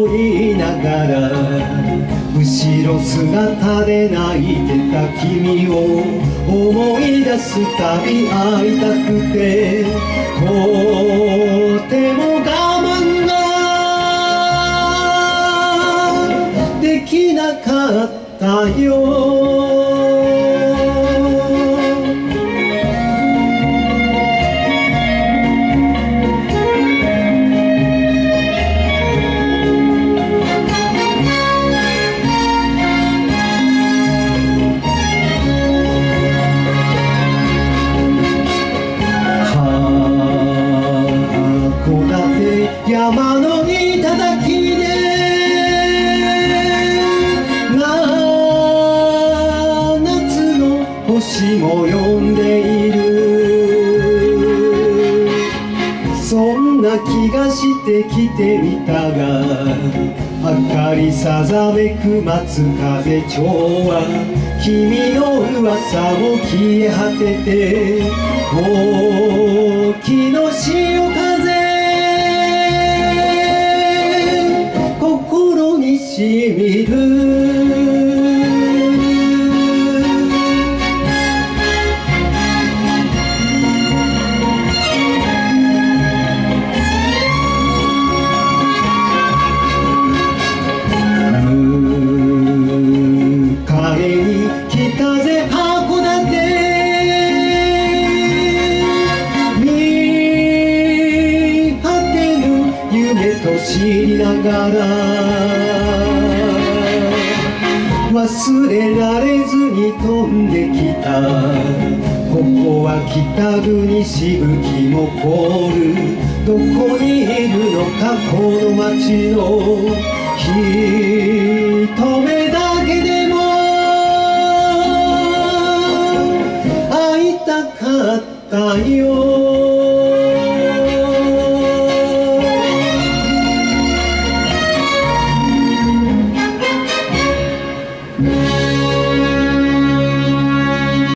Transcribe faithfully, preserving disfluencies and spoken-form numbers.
と言いながら後ろ姿で泣いてた君を思い出すたび会いたくてとても我慢ができなかったよ。山の頂でな夏の星も呼んでいる。そんな気がして来てみたが明かりさざめく松風町は君の噂も消え果てて沖の潮風しみる。迎えに来たぜ函館見果てぬ夢と知りながら忘れられずに飛んできた。ここは北国しぶきも凍る。どこにいるのかこの街の一目だけでも会いたかったよ。